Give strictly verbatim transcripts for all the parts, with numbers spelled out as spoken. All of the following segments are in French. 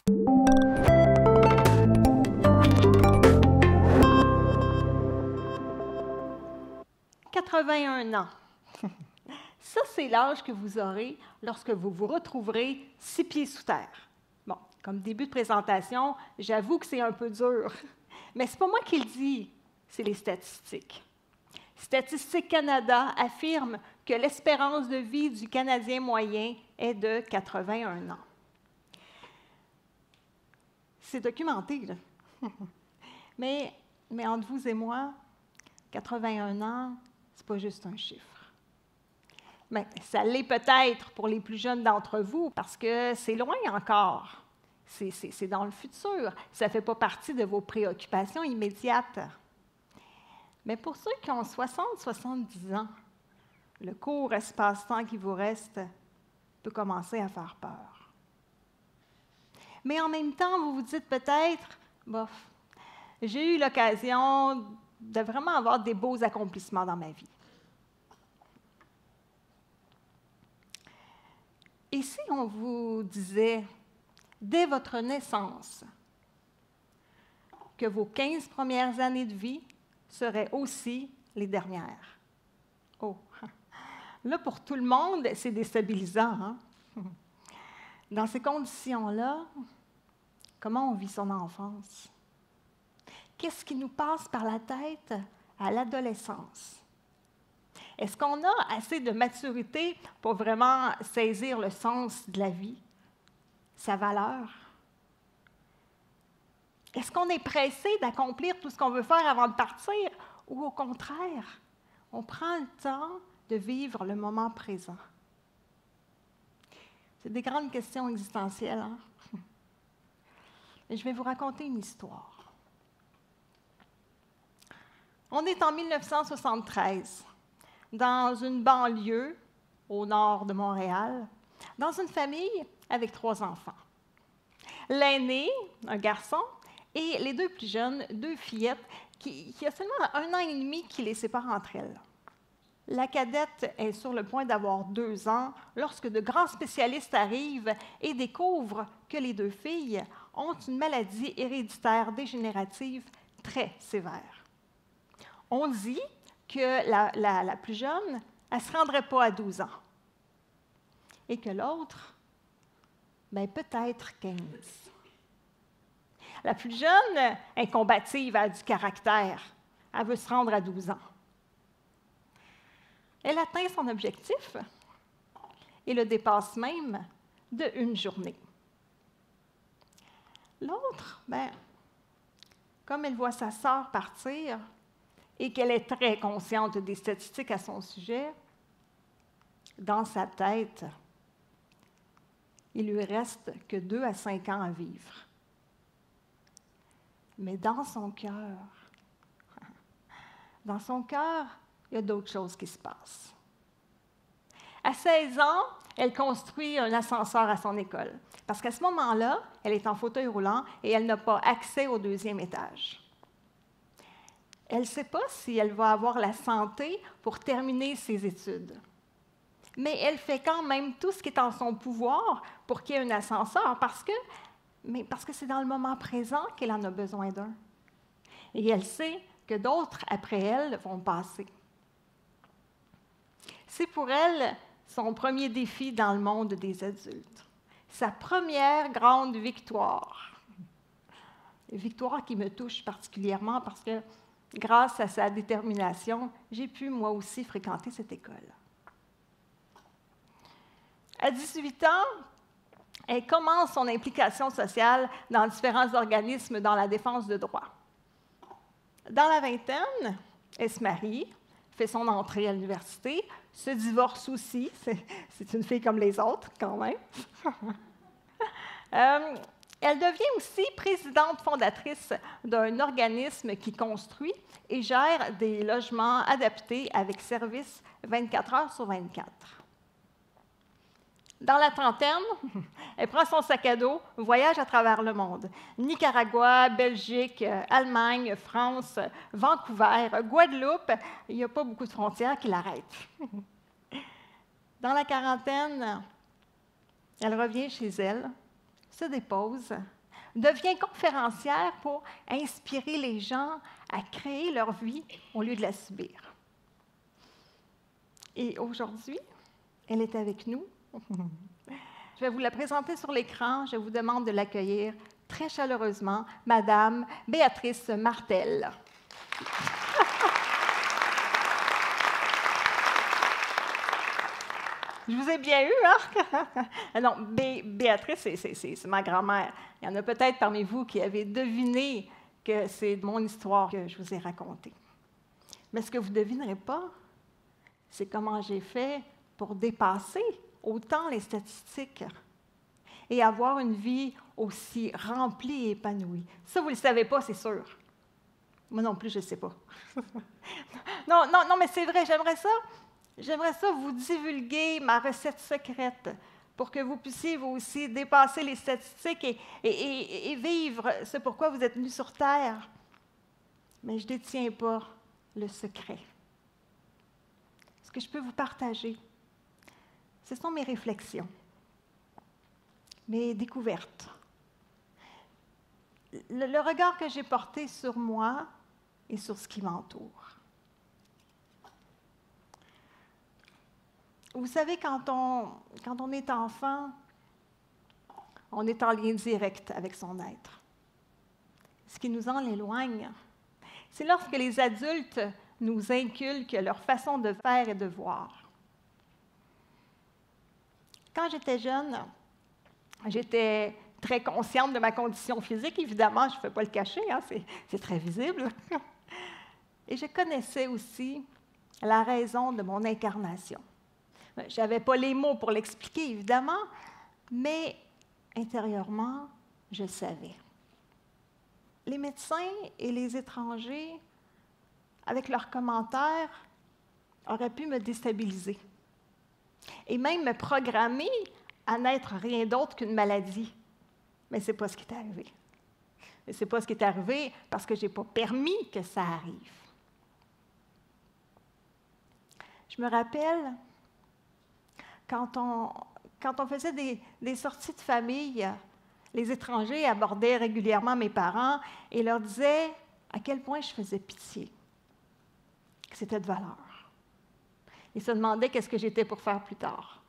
quatre-vingt-un ans. Ça, c'est l'âge que vous aurez lorsque vous vous retrouverez six pieds sous terre. Bon, comme début de présentation, j'avoue que c'est un peu dur, mais ce n'est pas moi qui le dis, c'est les statistiques. Statistique Canada affirme que l'espérance de vie du Canadien moyen est de quatre-vingt-un ans. C'est documenté, là. mais, mais entre vous et moi, quatre-vingt-un ans, ce n'est pas juste un chiffre. Mais ça l'est peut-être pour les plus jeunes d'entre vous, parce que c'est loin encore. C'est dans le futur. Ça ne fait pas partie de vos préoccupations immédiates. Mais pour ceux qui ont soixante à soixante-dix ans, le court espace-temps qui vous reste peut commencer à faire peur. Mais en même temps, vous vous dites peut-être, bof, j'ai eu l'occasion de vraiment avoir des beaux accomplissements dans ma vie. Et si on vous disait, dès votre naissance, que vos quinze premières années de vie seraient aussi les dernières? Oh! Là, pour tout le monde, c'est déstabilisant, hein? Dans ces conditions-là, comment on vit son enfance? Qu'est-ce qui nous passe par la tête à l'adolescence? Est-ce qu'on a assez de maturité pour vraiment saisir le sens de la vie, sa valeur? Est-ce qu'on est pressé d'accomplir tout ce qu'on veut faire avant de partir? Ou au contraire, on prend le temps de vivre le moment présent? C'est des grandes questions existentielles, hein? Et je vais vous raconter une histoire. On est en mille neuf cent soixante-treize. Dans une banlieue au nord de Montréal, dans une famille avec trois enfants. L'aîné, un garçon, et les deux plus jeunes, deux fillettes, qui, qui a seulement un an et demi qui les sépare entre elles. La cadette est sur le point d'avoir deux ans lorsque de grands spécialistes arrivent et découvrent que les deux filles ont une maladie héréditaire dégénérative très sévère. On dit que la, la, la plus jeune, elle ne se rendrait pas à douze ans. Et que l'autre, bien, peut-être quinze. La plus jeune est combative, elle a du caractère. Elle veut se rendre à douze ans. Elle atteint son objectif et le dépasse même de une journée. L'autre, bien, comme elle voit sa sœur partir, et qu'elle est très consciente des statistiques à son sujet, dans sa tête, il lui reste que deux à cinq ans à vivre. Mais dans son cœur, dans son cœur, il y a d'autres choses qui se passent. À seize ans, elle construit un ascenseur à son école, parce qu'à ce moment-là, elle est en fauteuil roulant et elle n'a pas accès au deuxième étage. Elle ne sait pas si elle va avoir la santé pour terminer ses études. Mais elle fait quand même tout ce qui est en son pouvoir pour qu'il y ait un ascenseur, parce que, mais parce que c'est dans le moment présent qu'elle en a besoin d'un. Et elle sait que d'autres, après elle, vont passer. C'est pour elle son premier défi dans le monde des adultes. Sa première grande victoire. Une victoire qui me touche particulièrement parce que grâce à sa détermination, j'ai pu moi aussi fréquenter cette école. À dix-huit ans, elle commence son implication sociale dans différents organismes dans la défense de droits. Dans la vingtaine, elle se marie, fait son entrée à l'université, se divorce aussi, c'est une fille comme les autres quand même. euh, Elle devient aussi présidente fondatrice d'un organisme qui construit et gère des logements adaptés avec service vingt-quatre heures sur vingt-quatre. Dans la trentaine, elle prend son sac à dos, voyage à travers le monde. Nicaragua, Belgique, Allemagne, France, Vancouver, Guadeloupe, il n'y a pas beaucoup de frontières qui l'arrêtent. Dans la quarantaine, elle revient chez elle, se dépose, devient conférencière pour inspirer les gens à créer leur vie au lieu de la subir. Et aujourd'hui, elle est avec nous. Je vais vous la présenter sur l'écran. Je vous demande de l'accueillir très chaleureusement, Madame Béatrice Martel. Je vous ai bien eu, hein? Non, Bé Béatrice, c'est ma grand-mère. Il y en a peut-être parmi vous qui avez deviné que c'est mon histoire que je vous ai racontée. Mais ce que vous ne devinerez pas, c'est comment j'ai fait pour dépasser autant les statistiques et avoir une vie aussi remplie et épanouie. Ça, vous ne le savez pas, c'est sûr. Moi non plus, je ne sais pas. non, non, non, mais c'est vrai, j'aimerais ça. J'aimerais ça vous divulguer ma recette secrète pour que vous puissiez vous aussi dépasser les statistiques et, et, et, et vivre ce pourquoi vous êtes venus sur Terre. Mais je ne détiens pas le secret. Ce que je peux vous partager, ce sont mes réflexions, mes découvertes, le, le regard que j'ai porté sur moi et sur ce qui m'entoure. Vous savez, quand on, quand on est enfant, on est en lien direct avec son être. Ce qui nous en éloigne, c'est lorsque les adultes nous inculquent leur façon de faire et de voir. Quand j'étais jeune, j'étais très consciente de ma condition physique, évidemment, je ne peux pas le cacher, hein, c'est très visible. Et je connaissais aussi la raison de mon incarnation. Je n'avais pas les mots pour l'expliquer, évidemment, mais intérieurement, je savais. Les médecins et les étrangers, avec leurs commentaires, auraient pu me déstabiliser et même me programmer à n'être rien d'autre qu'une maladie. Mais ce n'est pas ce qui est arrivé. Ce n'est pas ce qui est arrivé parce que je n'ai pas permis que ça arrive. Je me rappelle, quand on, quand on faisait des, des sorties de famille, les étrangers abordaient régulièrement mes parents et leur disaient à quel point je faisais pitié, que c'était de valeur. Ils se demandaient qu'est-ce que j'étais pour faire plus tard.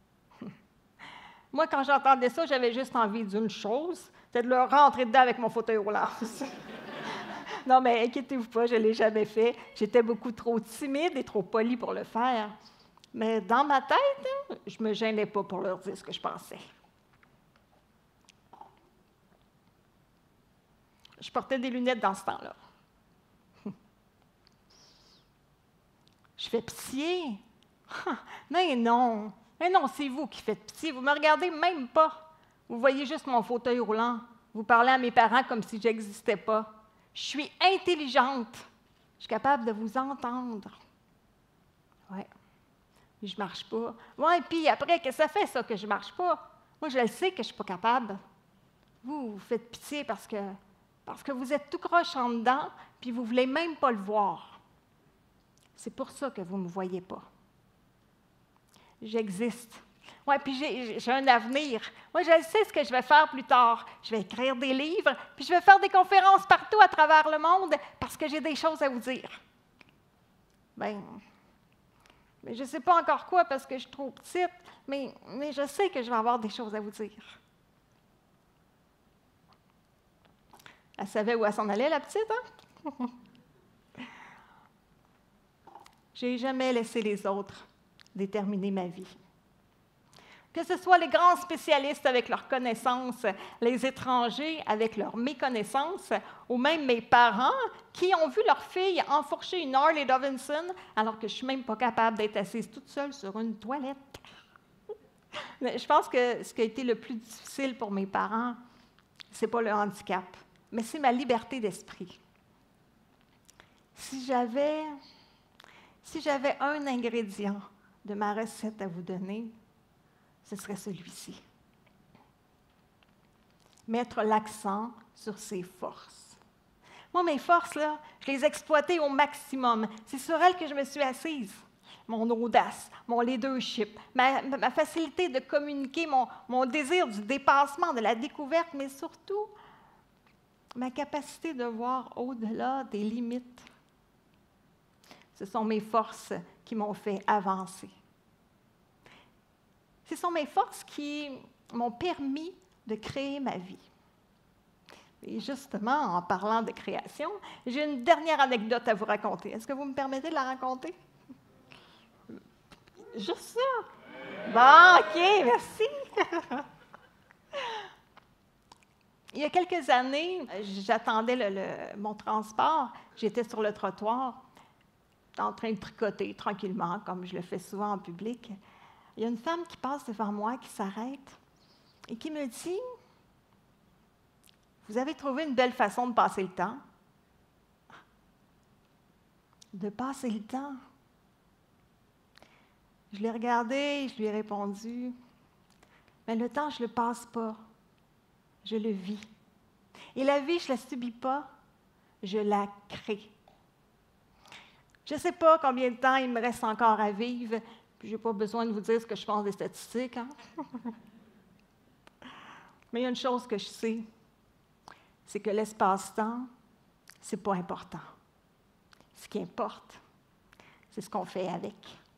Moi, quand j'entendais ça, j'avais juste envie d'une chose, c'était de leur rentrer dedans avec mon fauteuil roulant. Non, mais inquiétez-vous pas, je ne l'ai jamais fait. J'étais beaucoup trop timide et trop polie pour le faire. Mais dans ma tête, je ne me gênais pas pour leur dire ce que je pensais. Je portais des lunettes dans ce temps-là. Je fais pitié? Mais non, mais non, c'est vous qui faites pitié. Vous ne me regardez même pas. Vous voyez juste mon fauteuil roulant. Vous parlez à mes parents comme si je n'existais pas. Je suis intelligente. Je suis capable de vous entendre. Oui. Je ne marche pas. Oui, et puis après, qu'est-ce que ça fait, ça, que je ne marche pas? Moi, je le sais que je ne suis pas capable. Vous, vous faites pitié parce que, parce que vous êtes tout croche en dedans, puis vous ne voulez même pas le voir. C'est pour ça que vous ne me voyez pas. J'existe. Oui, puis j'ai un avenir. Moi, je sais ce que je vais faire plus tard. Je vais écrire des livres, puis je vais faire des conférences partout à travers le monde parce que j'ai des choses à vous dire. Bien, mais je ne sais pas encore quoi parce que je suis trop petite, mais, mais je sais que je vais avoir des choses à vous dire. Elle savait où elle s'en allait, la petite, hein? Je n'ai jamais laissé les autres déterminer ma vie. Que ce soit les grands spécialistes avec leurs connaissances, les étrangers avec leurs méconnaissances, ou même mes parents qui ont vu leur fille enfourcher une Harley Davidson alors que je ne suis même pas capable d'être assise toute seule sur une toilette. Je pense que ce qui a été le plus difficile pour mes parents, ce n'est pas le handicap, mais c'est ma liberté d'esprit. Si j'avais, si j'avais un ingrédient de ma recette à vous donner, ce serait celui-ci. Mettre l'accent sur ses forces. Moi, mes forces, là, je les exploitais au maximum. C'est sur elles que je me suis assise. mon audace, mon leadership, ma, ma facilité de communiquer, mon, mon désir du dépassement, de la découverte, mais surtout ma capacité de voir au-delà des limites. Ce sont mes forces qui m'ont fait avancer. Ce sont mes forces qui m'ont permis de créer ma vie. Et justement, en parlant de création, j'ai une dernière anecdote à vous raconter. Est-ce que vous me permettez de la raconter? Juste ça? Bon, OK, merci. Il y a quelques années, j'attendais le, le, mon transport. J'étais sur le trottoir, en train de tricoter tranquillement, comme je le fais souvent en public. Il y a une femme qui passe devant moi, qui s'arrête et qui me dit « Vous avez trouvé une belle façon de passer le temps. » De passer le temps. Je l'ai regardé et je lui ai répondu « Mais le temps, je ne le passe pas. Je le vis. Et la vie, je ne la subis pas. Je la crée. » Je ne sais pas combien de temps il me reste encore à vivre. Je n'ai pas besoin de vous dire ce que je pense des statistiques. Hein? Mais il y a une chose que je sais, c'est que l'espace-temps, ce n'est pas important. Ce qui importe, c'est ce qu'on fait avec.